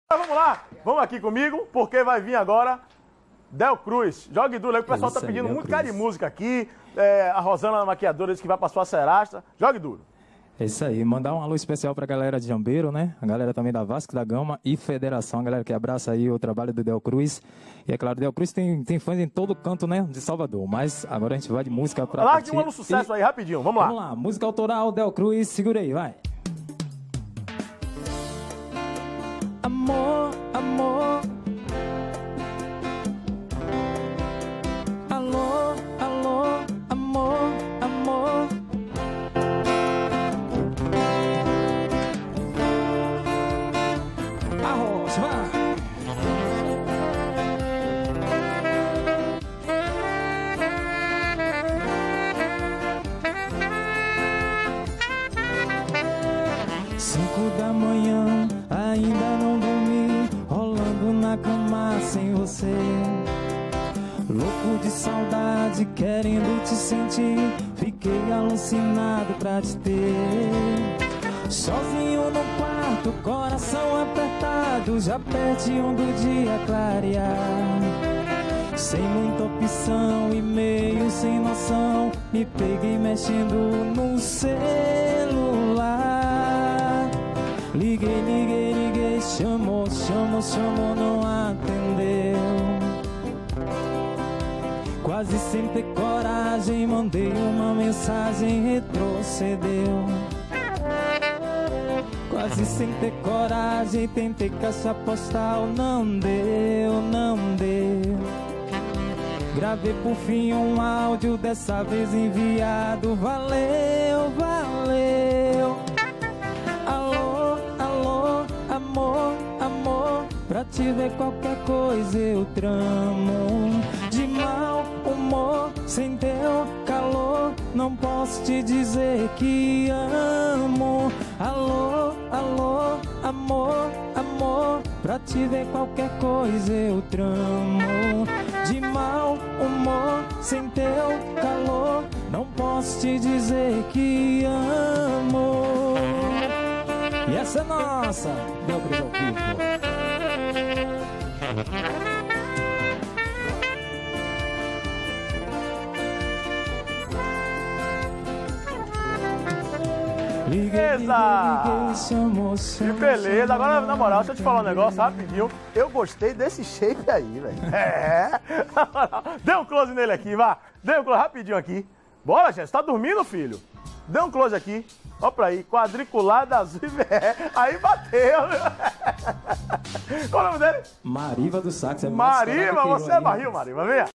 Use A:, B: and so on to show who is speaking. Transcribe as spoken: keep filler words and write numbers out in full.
A: Vamos lá, vamos aqui comigo, porque vai vir agora Del Cruz. Jogue duro aí, o pessoal tá pedindo muito cara de música aqui. É, a Rosana, a maquiadora, disse que vai pra sua serasta. Jogue duro.
B: É isso aí, mandar um alô especial pra galera de Jambeiro, né? A galera também da Vasco da Gama e Federação, a galera que abraça aí o trabalho do Del Cruz. E é claro, Del Cruz tem, tem fãs em todo canto, né? De Salvador. Mas agora a gente vai de música pra...
A: Largue um no sucesso e... aí, rapidinho, vamos lá.
B: Vamos lá, música autoral, Del Cruz, segura aí, vai. Amor, amor. Alô, alô, amor, amor. Arroz, vai. Cinco da manhã, ainda não dormi, rolando na cama sem você. Louco de saudade, querendo te sentir, fiquei alucinado pra te ter. Sozinho no quarto, coração apertado, já pertinho do dia clarear. Sem muita opção e meio sem noção, me peguei mexendo no celular. Liguei, liguei, liguei, chamou, chamou, chamou, não atendeu. Quase sem ter coragem, mandei uma mensagem, retrocedeu. Quase sem ter coragem, tentei caixa postal, não deu, não deu. Gravei por fim um áudio, dessa vez enviado, valeu, valeu. Alô, alô, amor, amor, pra te ver qualquer coisa eu tramo. De mau humor, sem teu calor, não posso te dizer que amo. Alô, alô, amor, amor, pra te ver qualquer coisa eu tramo. De mau humor, sem teu calor, não posso te dizer que amo. E essa é nossa, Del Cruz ao vivo.
A: Beleza! Que beleza! Agora, na moral, deixa eu te falar um negócio rapidinho. Eu gostei desse shape aí, velho. É! Dê um close nele aqui, vá! Dê um close rapidinho aqui. Bora, gente! Você tá dormindo, filho? Dê um close aqui. Ó pra aí, quadriculada azul e veré. Aí bateu! Qual é o nome dele?
B: Mariva do Sax. É
A: Mariva, você é barril, Mariva, venha!